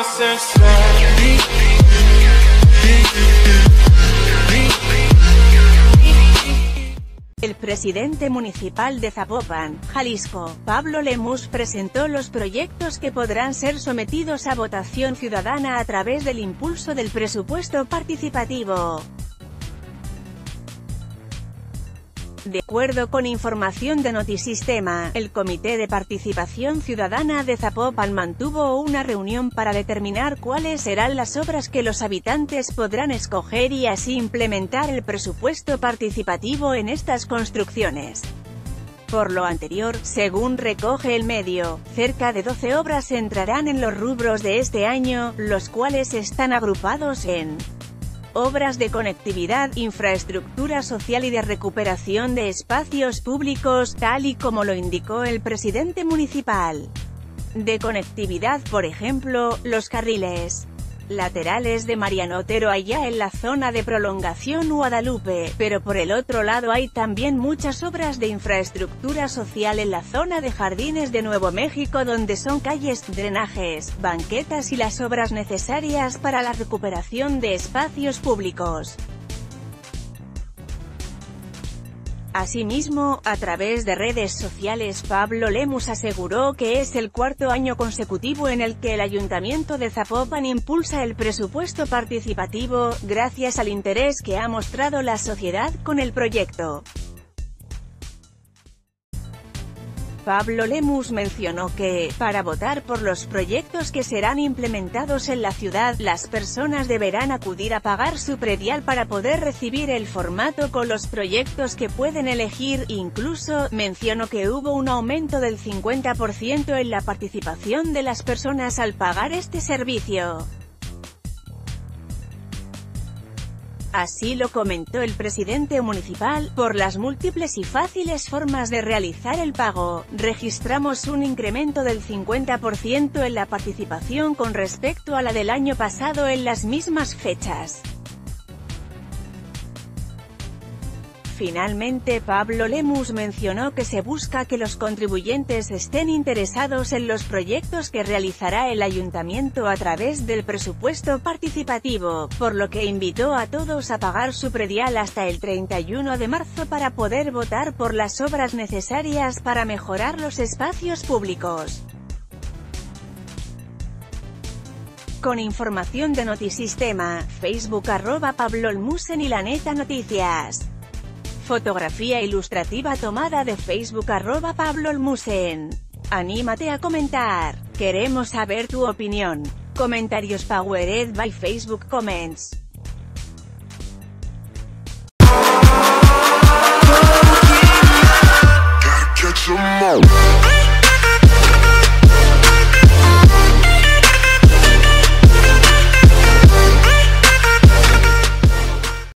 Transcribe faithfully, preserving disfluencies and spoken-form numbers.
El presidente municipal de Zapopan, Jalisco, Pablo Lemus, presentó los proyectos que podrán ser sometidos a votación ciudadana a través del impulso del presupuesto participativo. De acuerdo con información de Notisistema, el Comité de Participación Ciudadana de Zapopan mantuvo una reunión para determinar cuáles serán las obras que los habitantes podrán escoger y así implementar el presupuesto participativo en estas construcciones. Por lo anterior, según recoge el medio, cerca de doce obras entrarán en los rubros de este año, los cuales están agrupados en obras de conectividad, infraestructura social y de recuperación de espacios públicos, tal y como lo indicó el presidente municipal. De conectividad, por ejemplo, los carriles laterales de Mariano Otero allá en la zona de prolongación Guadalupe, pero por el otro lado hay también muchas obras de infraestructura social en la zona de Jardines de Nuevo México, donde son calles, drenajes, banquetas y las obras necesarias para la recuperación de espacios públicos. Asimismo, a través de redes sociales, Pablo Lemus aseguró que es el cuarto año consecutivo en el que el Ayuntamiento de Zapopan impulsa el presupuesto participativo, gracias al interés que ha mostrado la sociedad con el proyecto. Pablo Lemus mencionó que, para votar por los proyectos que serán implementados en la ciudad, las personas deberán acudir a pagar su predial para poder recibir el formato con los proyectos que pueden elegir. Incluso, mencionó que hubo un aumento del cincuenta por ciento en la participación de las personas al pagar este servicio. Así lo comentó el presidente municipal. Por las múltiples y fáciles formas de realizar el pago, registramos un incremento del cincuenta por ciento en la participación con respecto a la del año pasado en las mismas fechas. Finalmente, Pablo Lemus mencionó que se busca que los contribuyentes estén interesados en los proyectos que realizará el ayuntamiento a través del presupuesto participativo, por lo que invitó a todos a pagar su predial hasta el treinta y uno de marzo para poder votar por las obras necesarias para mejorar los espacios públicos. Con información de Notisistema, Facebook arroba Pablo Lemusen y La Neta Noticias. Fotografía ilustrativa tomada de Facebook arroba Pablo Lemusen. Anímate a comentar. Queremos saber tu opinión. Comentarios powered by Facebook Comments.